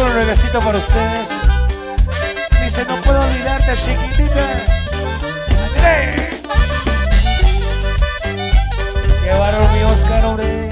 puro nuevecito para ustedes. Dice, no puedo olvidarte, chiquitita. ¡André! ¡Qué varón mi Oscar, hombre!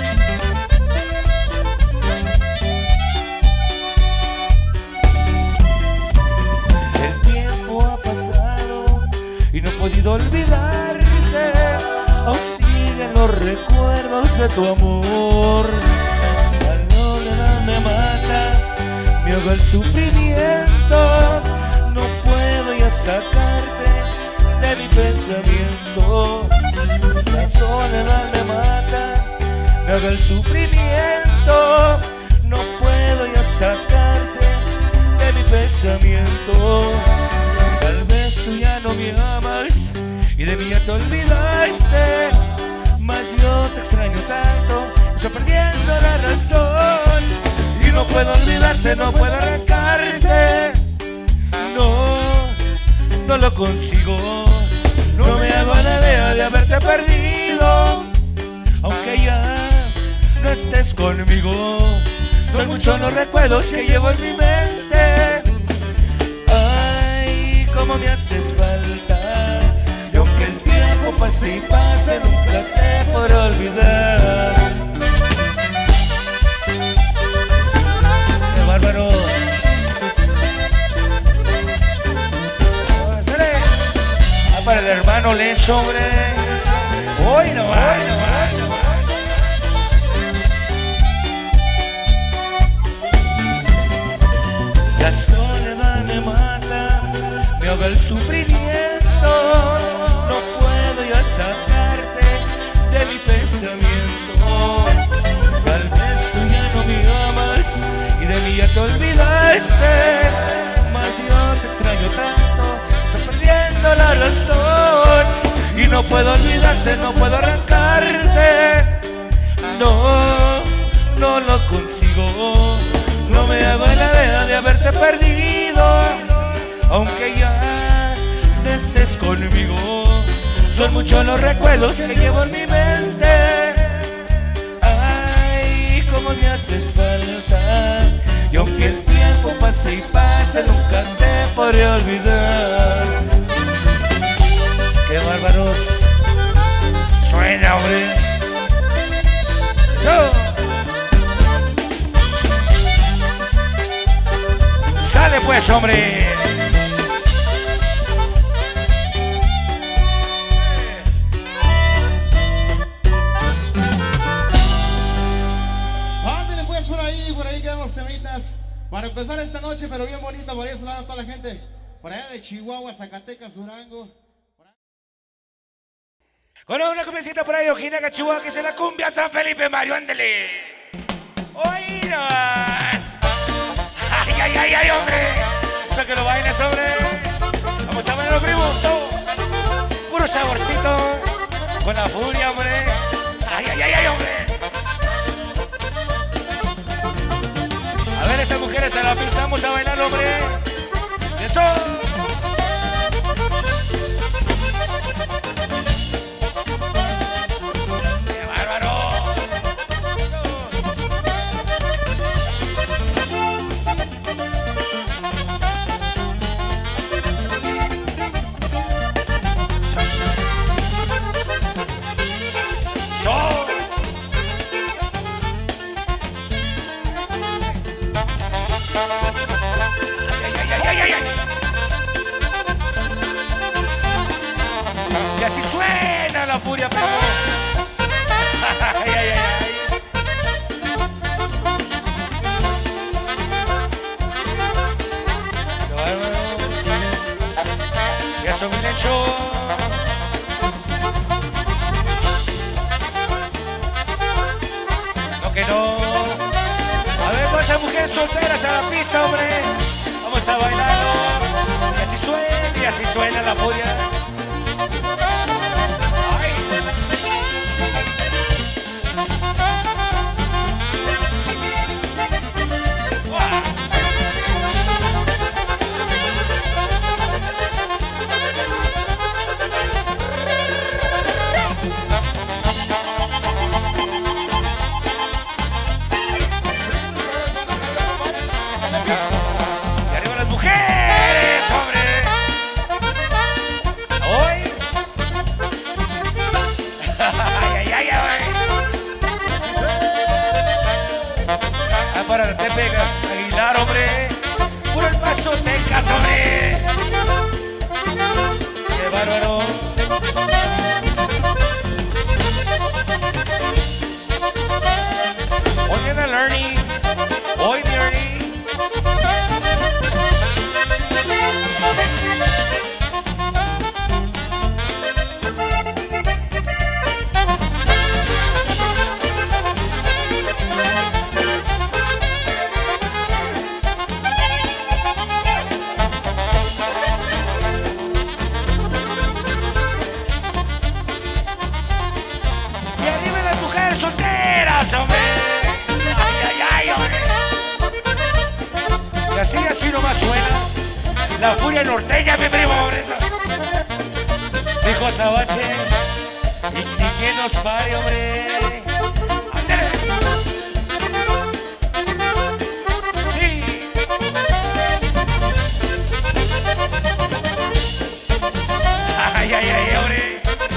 El tiempo ha pasado y no he podido olvidarte. Aún siguen los recuerdos de tu amor. La soledad me mata, me ahoga el sufrimiento. No puedo ya sacarte de mi pensamiento. La soledad me mata, me ahoga el sufrimiento. No puedo ya sacarte de mi pensamiento. Tal vez tú ya no me amas y de mí ya te olvidaste, mas yo te extraño tanto, estoy perdiendo la razón. Y no puedo olvidarte, no puedo arrancarte. No, no lo consigo. No me hago la idea de haberte perdido, aunque ya no estés conmigo. Son muchos los recuerdos que llevo en mi mente. Ay, cómo me haces falta. Y aunque el tiempo pase y pase, nunca te podré olvidar. ¡Qué bárbaro! ¡Sale! Ah, para el hermano Lencho, hombre. ¡Hoy no va! La soledad me mata, me ahoga el sufrimiento. No puedo ya sacarte de mi pensamiento. Tal vez tú ya no me amas y de mí ya te olvidaste, mas yo te extraño tanto, estoy perdiendo la razón. Y no puedo olvidarte, no puedo arrancarte. No, no lo consigo. No me hago la idea de haberte perdido, aunque ya no estés conmigo. Son muchos los recuerdos que llevo en mi mente. Ay, cómo me haces falta. Y aunque el tiempo pase y pase, nunca te podré olvidar. ¡Qué bárbaros! ¡Suena, hombre! ¡Chau! ¡Sale pues, hombre! Ándale pues, por ahí quedan los temitas para empezar esta noche, pero bien bonita. Por ahí saludando a toda la gente por allá de Chihuahua, Zacatecas, Durango. Con una cumbiacita por ahí, Ojinaga, Chihuahua, que es la cumbia San Felipe, Mario, ándale. ¡Oídos! ¡Ay, ay, ay, ay, hombre! Eso que lo bailes, hombre. Vamos a bailar, primo. Puro saborcito. Con la furia, hombre. ¡Ay, ay, ay, ay, hombre! A ver, esas mujeres a la pista, vamos a bailar, hombre. ¡Eso! Y así suena la furia, pero... ay, ay, ay, ay. Qué bárbaro. Y eso, mi Lencho. No, que no. A ver, todas esas mujeres solteras a la pista, hombre. Vamos a bailarlo. Y así suena la furia. bar, hombre. Puro el Paso, Texas, hombre. Qué bárbaro. Hoy viene el Ernie. Hoy mi Ernie. Y arriba las mujeres solteras, hombre. Ay, hombre. Y así nomás suena la furia norteña, mi primo, hombre. Dijo Azabache, ni quien nos pare, hombre. ¡Ándale! Sí. Ay, hombre.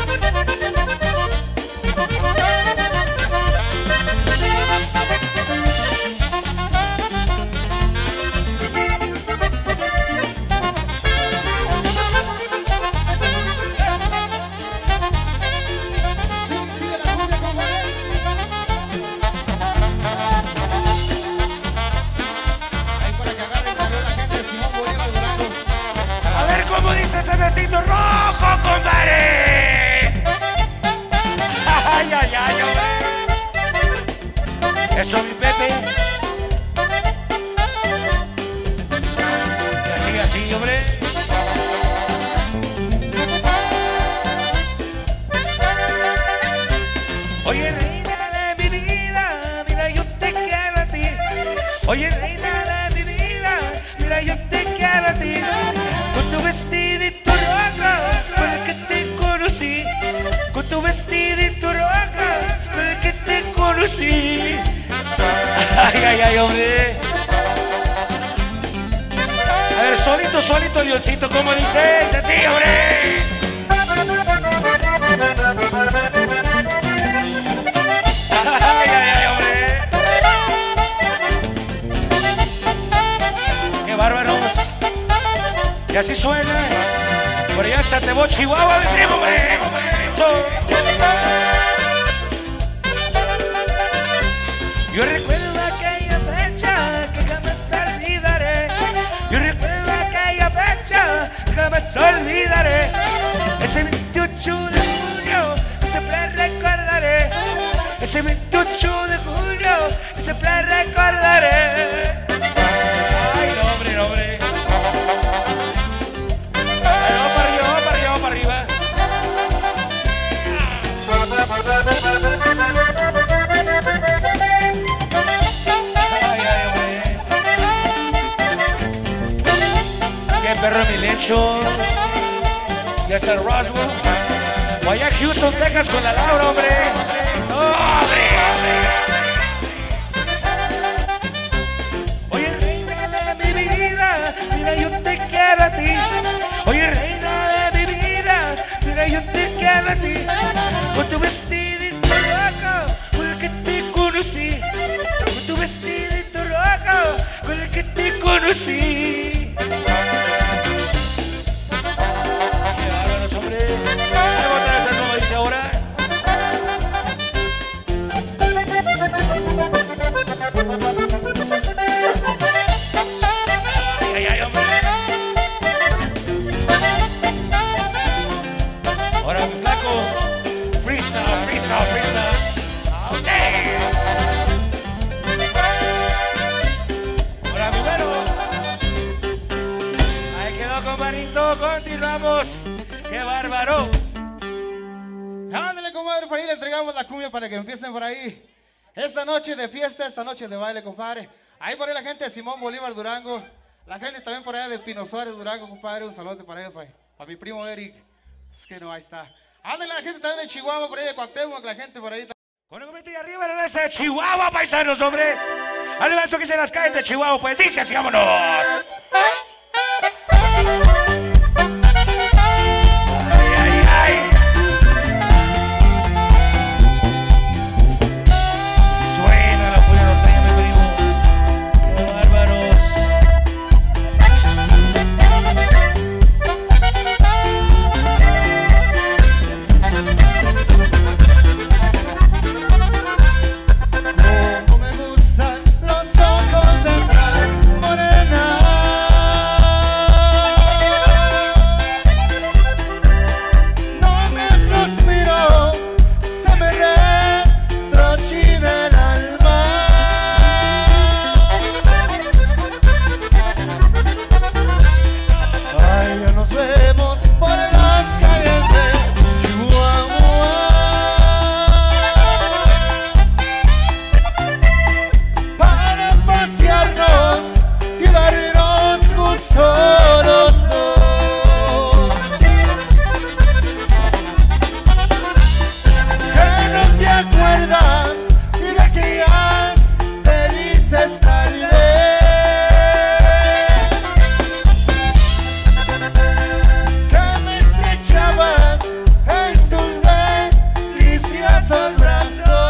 ¿Cómo dice ese vestido rojo, compadre? Ay, hombre. Eso, mi Pepe. Y así, hombre. Oye, reina de mi vida, mira, yo te quiero a ti. Oye, reina de mi vida, mira, yo te quiero a ti. Con tu vestidito rojo, con el que te conocí. Con tu vestidito rojo, con el que te conocí. Ay, hombre. A ver, solito, Leoncito, ¿cómo dices? Así, hombre. Ay, hombre. Qué bárbaros. Y así suena. Por allá en Satebo, Chihuahua, mi primo, hombre. Yo recuerdo aquella fecha que jamás olvidaré. Yo recuerdo aquella fecha que jamás olvidaré. Ese 28 de junio que siempre recordaré. Ese 28 de junio que siempre recordaré. Ay, no, hombre. Para arriba. Ay, qué perro mi lecho. Ya está en Roswell. O allá en Houston, Texas con la Laura, hombre. ¡Hombre! Oye, reina de mi vida, mira, yo te quiero a ti. Oye, reina de mi vida, mira, yo te quiero a ti. Con tu vestidito rojo, con el que te conocí. Con tu vestidito rojo, con el que te conocí. Qué bárbaros, hombre. Vamos a hacer como dice ahora. Ay, hombre. Ahora mi flaco. Freestyle. Okay. Ahora mi güero. Ahí quedó, compadrito. Continuamos. ¡Qué bárbaro! Ándale, compadre, por ahí le entregamos la cumbia para que empiecen por ahí. Esta noche de fiesta, esta noche de baile, compadre. Ahí por ahí la gente de Simón Bolívar, Durango. La gente también por allá de Pino Suárez, Durango, compadre. Un saludo para ellos, para mi primo Eric. Es que no, ahí está. Ándale, la gente también de Chihuahua, por ahí de Cuauhtémoc, la gente por ahí. Con el comité y arriba la raza de Chihuahua, paisanos, hombre. Al esto que se las calles de Chihuahua, pues dice así, vámonos. Suena la furia norteña, mi primo. Qué bárbaros. abrazo los dos. Que no te acuerdas de aquellas felices tardes que me estrechabas en tus deliciosos brazos.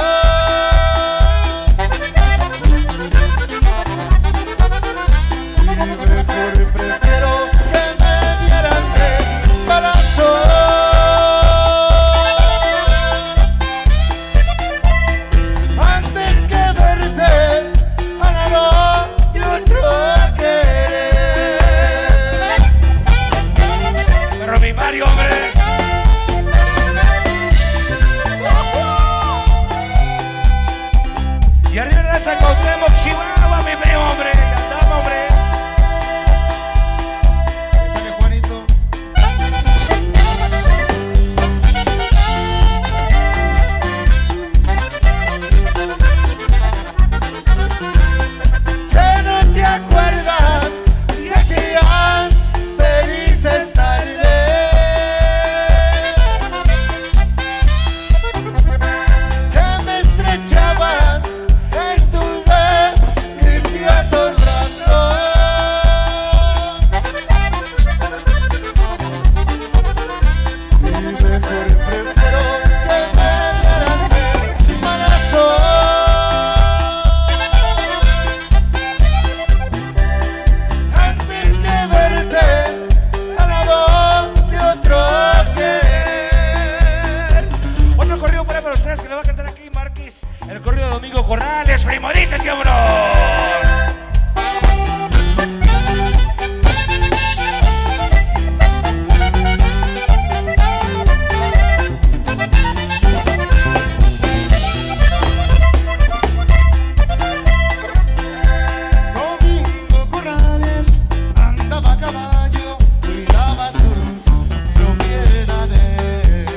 Prefiero que me dieran de balazo antes que verte al lado de otro querer. Pero mi Mario, hombre. Y arriba en esa Cuauhtémoc, Chihuahua, mi primo, hombre. Ya estamos, hombre. Échale, Juanito. Que no te acuerdas de aquellas felices tardes que me estrechabas en tus deliciosos brazos. Y mejor prefiero que me dieran de balazo antes que verte al lado de otro querer. Otro corrido para ustedes que le va a cantar aquí Marquis, el corrido de Domingo Corrales, primo, dice sí, hombre. Domingo Corrales andaba a caballo, cuidaba sus propiedades.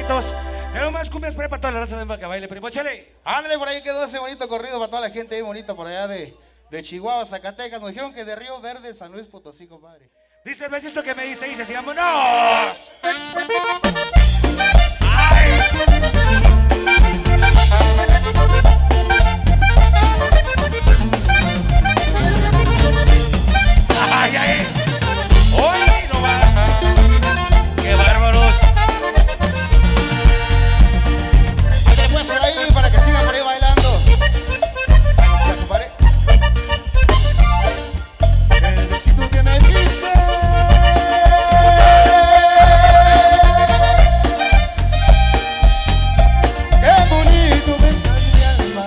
Santos. Pero más cumbias para toda la raza de que baile, primo. Chale. Ándale, por ahí quedó ese bonito corrido para toda la gente ahí bonita por allá de Chihuahua, Zacatecas. Nos dijeron que de Río Verde, San Luis Potosí, compadre. Dice el besito que me diste, dice así, vámonos. ¡Ay! ¡Ay, ay! ¡Hoy no más! ¡Qué bárbaros! Ándale pues por ahí para que sigan por ahí bailando. Ahí está, compadre. El besito que me diste. Qué bonito besas mi alma.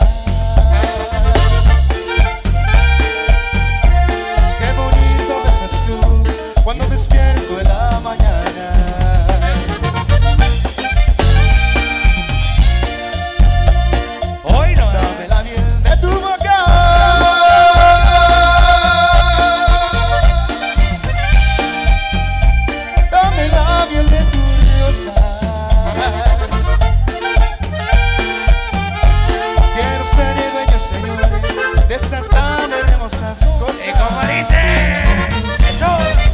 Qué bonito besas tú cuando despierto en la mañana. Hoy no Dame más. la miel de tu boca. Dame la miel de tus rosas. Quiero ser el dueño, Señor, de esas tan hermosas cosas. Y como dice, eso.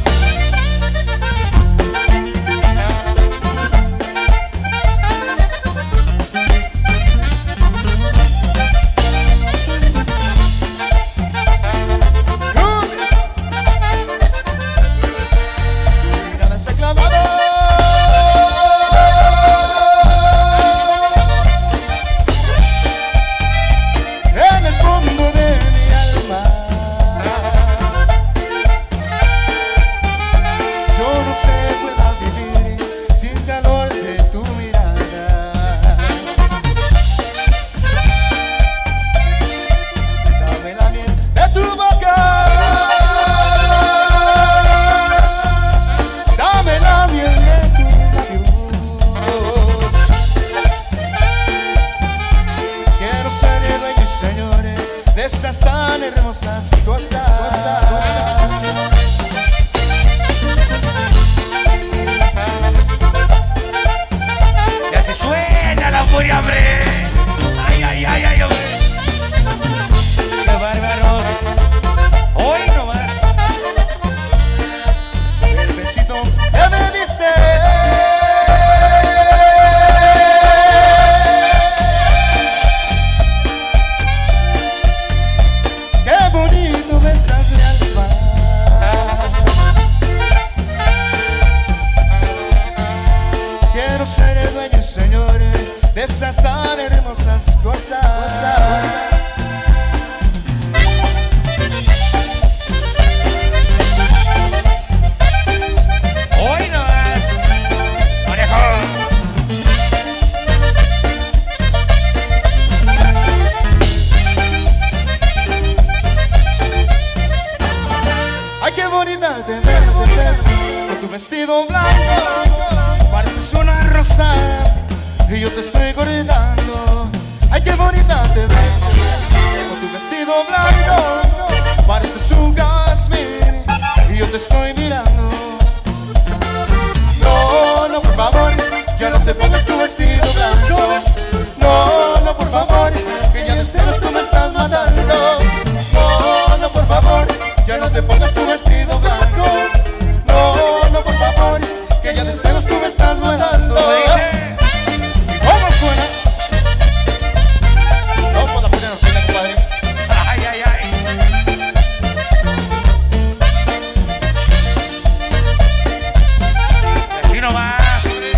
Mirada se ha clavado en el fondo de mi alma. Yo no sé pueda vivir sin calor de tu mirada. Dame la miel de tu boca. Dame la miel de tus labios. Quiero ser el dueño y señor de esas tan hermosas cosas. Ya se suena la furia, hombre. Ay, ay, ay, ay, hombre. Qué bárbaros. Hoy no más. El besito que me diste. Qué bonito besas mi alma. Quiero ser el dueño y señor de esas tan hermosas cosas. Hoy no más. Orejo. Ay, qué bonita te ves con tu vestido blanco. Pareces una rosa y yo te estoy cortando. Ay, qué bonita te ves con tu vestido blanco. Pareces un jazmín y yo te estoy mirando. No, no, por favor, ya no te pongas tu vestido blanco. No, no, por favor, que ya de celos tú me estás matando. No, no, por favor, ya no te pongas tu vestido blanco. No, no, por favor, que ya de celos tú me estás matando. ¿Cómo dice? ¿Cómo suena? Vamos a la primera fila, compadre. Ay, ay, ay. Así no más, hombre.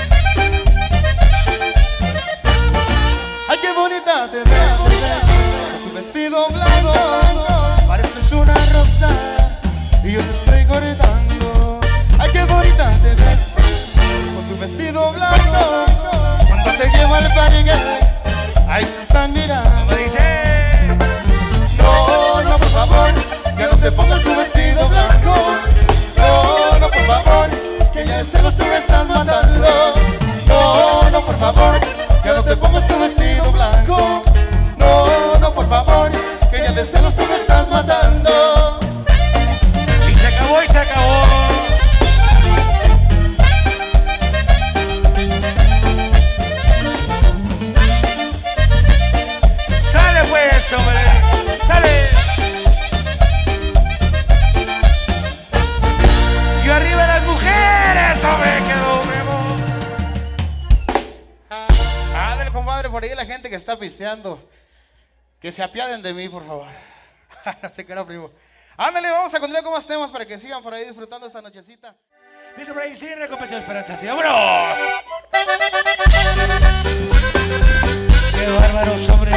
Ay, qué bonita te ves con tu vestido blanco. Pareces una rosa y yo te estoy cortando. Ay, qué bonita te ves con tu vestido blanco. Cuando te llevo al parque, ahí se están mirando. ¿Cómo dice? No, no, por favor, ya no te pongas tu vestido blanco. No, no, por favor, que ya de celos tú me estás matando. No, no, por favor, ya no te pongas tu vestido blanco. No, no, por favor, que ya de celos tú me estás matando. Y se acabó y se acabó. comadre, por ahí la gente que está pisteando, que se apiaden de mí, por favor. No sé qué era, primo. Ándale, vamos a continuar con más temas para que sigan por ahí disfrutando esta nochecita. Dice por ahí, sin recompensa de esperanza, sí, vámonos. Qué bárbaros, hombre.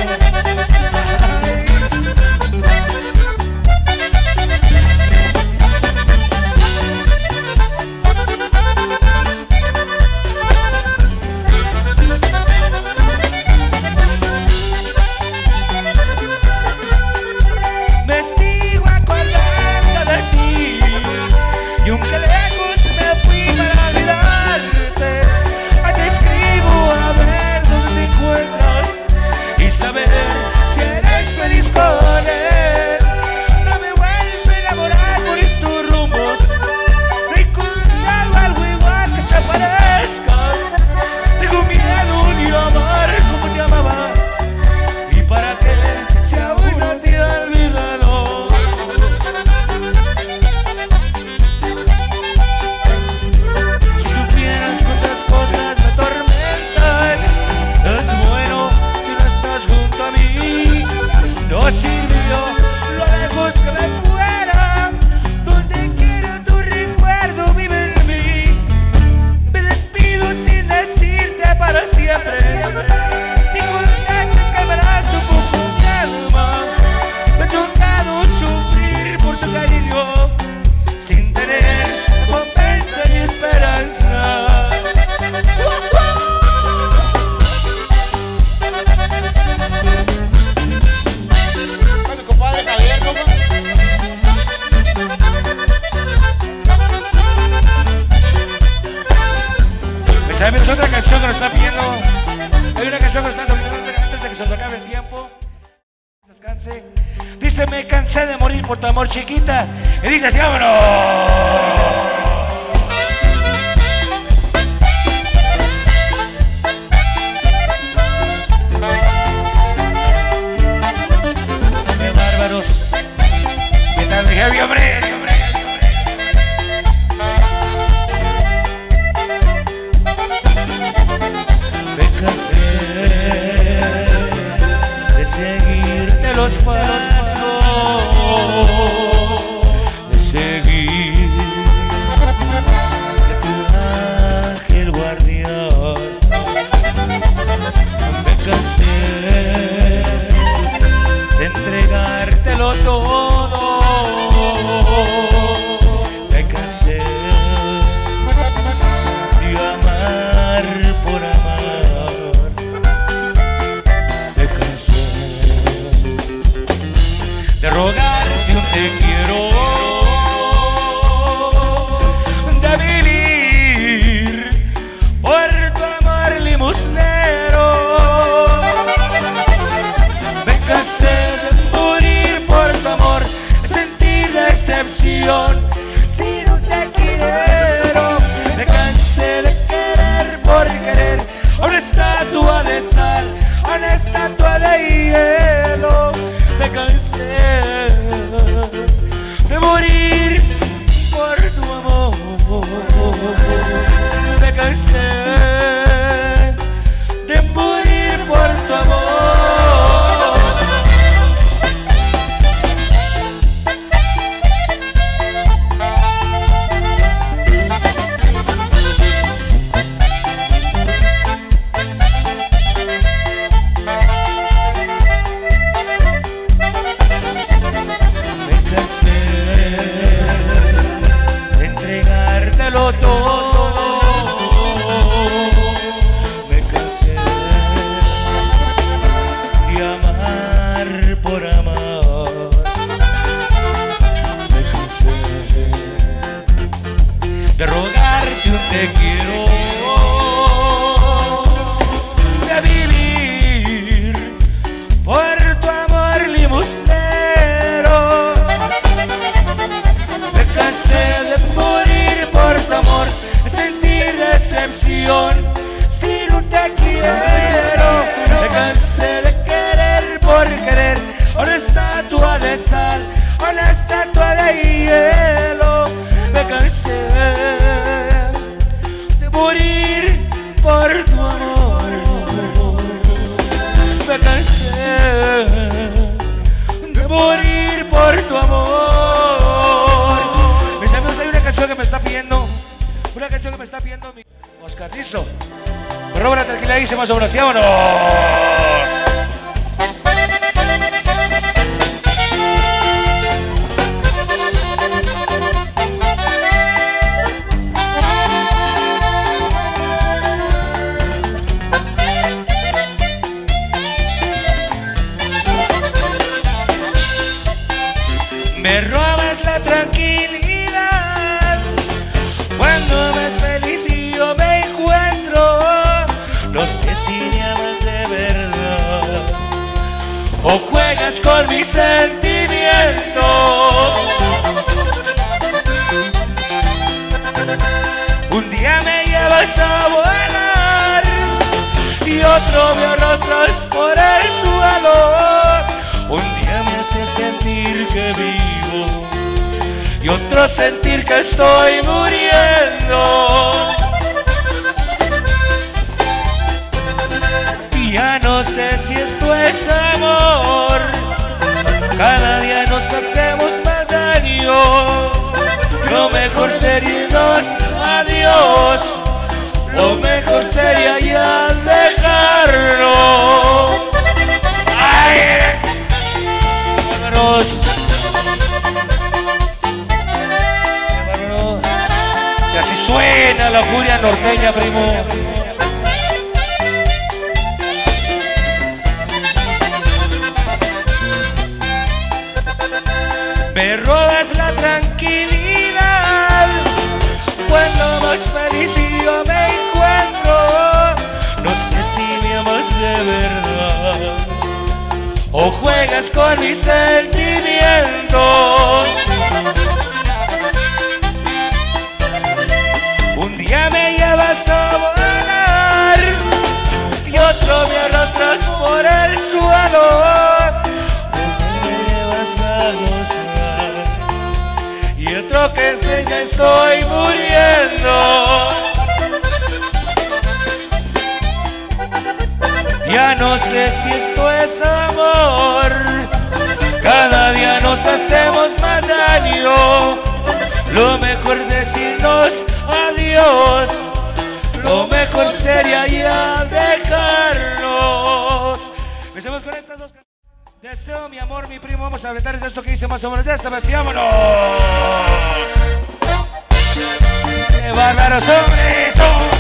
Me sigo acordando de ti y aunque lejos me fui para olvidarte, te escribo a ver dónde te encuentras y saber si eres feliz con él. No me vuelvo a enamorar por estos rumbos, no he encontrado algo igual que se parezca. Tengo miedo de amar como te amaba, y para qué si aún no te he olvidado. Si supieras cuántas cosas me atormentan, es bueno si no estás junto a mí. No sirvió lo lejos que me fuera, donde quiera tu recuerdo vive en mí. Me despido sin decirte para siempre. Si conoces que verás un poco mi alma, me ha tocado sufrir por tu cariño, sin tener recompensa ni esperanza. Con mi compadre Javier, ¿cómo? ¿Sabes otra canción que nos está pidiendo? Hay una canción que nos está solicitando antes de que se nos acabe el tiempo. Descanse. Dice, me cansé de morir por tu amor, chiquita. Y dice así, vámonos. ¡Qué bárbaros! ¿Qué tal, mi Javi, hombre? Me cansé de seguirte los pasos, de seguir de tu ángel guardián. Me cansé de entregártelo todo, me cansé de amar por amar, me cansé de rogarte un te quiero, de vivir por tu amor limosnero. Me cansé de morir por tu amor, de sentir decepción si no te quiero. Me cansé de querer por querer a una estatua de sal, a una estatua de hielo. Me cansé de morir por tu amor. Me cansé de morir por tu amor. De entregártelo todo, me cansé de amar por amar, me cansé de rogarte un te quiero, de vivir por tu amor limosnero. Me cansé de morir por tu amor, de sentir decepción si no te quiero. Me cansé de querer por querer a una estatua de sal, a una estatua de hielo. Me cansé de morir canción que me está pidiendo mi Oscar, listo. Robra tranquiladísima sobre así, vámonos. Me robas la tranquilidad cuando más feliz yo me encuentro. No sé si me amas de verdad o juegas con mis sentimientos. Un día me llevas a volar y otro me arrastras por el suelo. Un día me haces sentir que vivo y otro sentir que estoy muriendo. Y ya no sé si esto es amor, cada día nos hacemos más daño. Lo mejor sería irnos adiós, lo mejor sería ya dejarnos. ¡Ay! Y así suena la furia norteña, primo. Me robas la tranquilidad cuando más feliz yo me encuentro. No sé si me amas de verdad o juegas con mis sentimientos. Un día me llevas a volar y otro me arrastras por el suelo. Me llevas a gozar y otro que enseña estoy muriendo. Ya no sé si esto es amor, cada día nos hacemos más daño. Lo mejor decirnos adiós, lo mejor sería ya dejarnos. Empecemos con estas dos canciones. Deseo mi amor, mi primo, vamos a apretar esto que dice más o menos de esta vez. ¡Vámonos! ¡Qué bárbaros hombres son!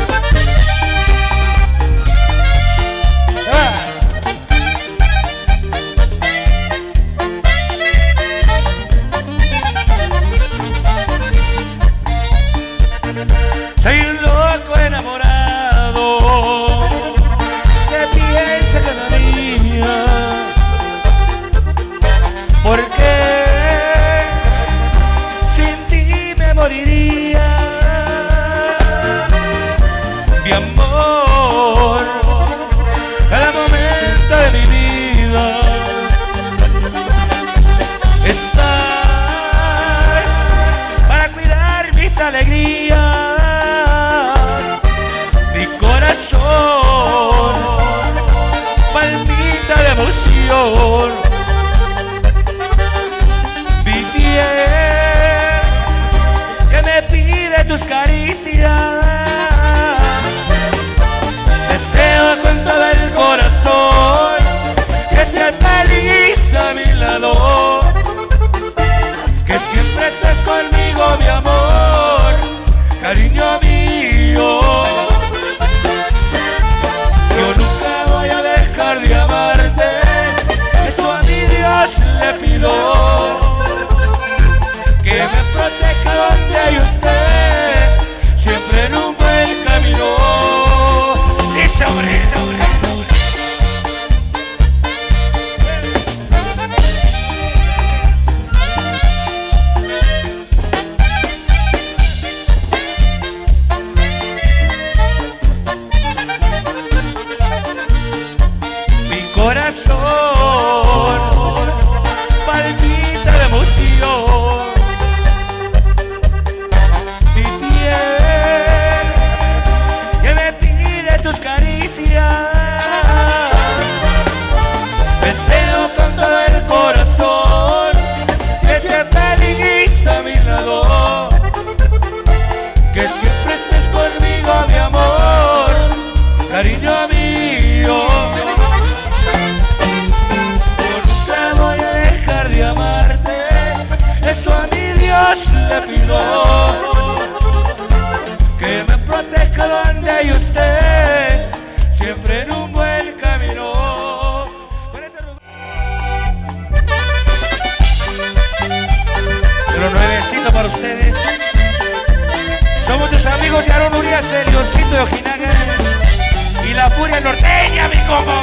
Soy un loco enamorado que piensa cada día, porque sin ti me moriría. Mi amor, cada momento de mi vida estás para cuidar mis alegrías. Palpita de emoción, mi piel que me pide tus caricias. Deseo con todo el corazón que seas feliz a mi lado, que siempre estés conmigo, mi amor, cariño mío. Yo nunca voy a dejar de amarte, eso a mi Dios le pido, que me proteja donde yo esté, siempre en un buen camino. Dice hombre, dice hombre. siempre estés conmigo, mi amor, cariño mío. Nunca voy a dejar de amarte, eso a mi Dios le pido, que me proteja donde yo esté, siempre en un buen camino. Pero nuevecito para ustedes. Somos tus amigos de Aarón Urias, el Leoncito de Ojinaga y la Furia Norteña, mi compa.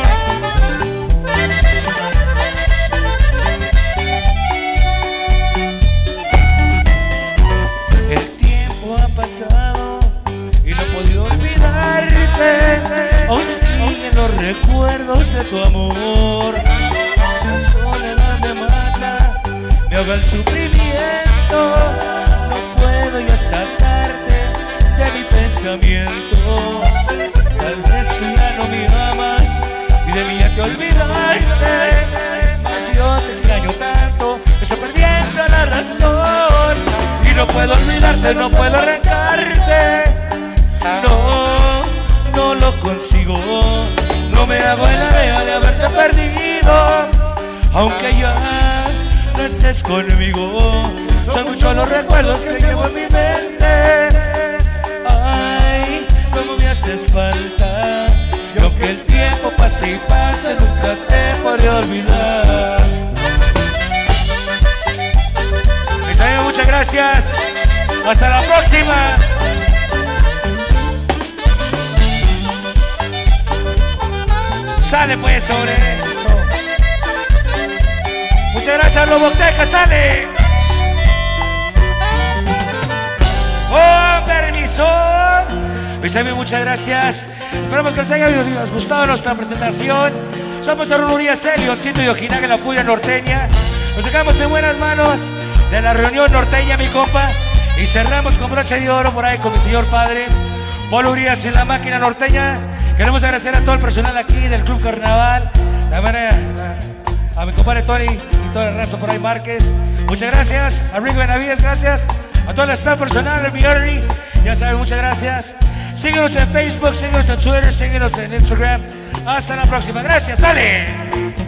El tiempo ha pasado y no he podido olvidarte, aún siguen los recuerdos de tu amor. La soledad me mata, me ahoga el sufrimiento, no puedo ya sacarte de mi pensamiento. Tal vez tú ya no me amas y de mí ya te olvidaste, mas yo te extraño tanto, estoy perdiendo la razón y no puedo olvidarte, no puedo arrancarte. No lo consigo, no me hago la idea de haberte perdido, aunque ya no estés conmigo. Son muchos los recuerdos que llevo en mi mente. Ay, cómo me haces falta, y aunque el tiempo pase y pase, nunca te podré olvidar. Mis amigos, muchas gracias. Hasta la próxima. Sale pues sobre eso. Muchas gracias, Loboteca, sale. Con permiso. Mis amigos, muchas gracias. Esperamos que les haya gustado nuestra presentación. Somos Aarón Urias, el Leoncito de Ojinaga, la Furia Norteña. Nos dejamos en buenas manos de la reunión norteña, mi compa. Y cerramos con broche de oro por ahí con mi señor padre, Polo Urias en la máquina norteña. Queremos agradecer a todo el personal aquí del Club Carnaval, a mi compadre Tony y toda la raza por ahí, Márquez. Muchas gracias. A Rick Benavides, gracias. A todo el staff personal, a mi Ernie, ya saben, muchas gracias. Síguenos en Facebook, síguenos en Twitter, síguenos en Instagram. Hasta la próxima. Gracias, sale.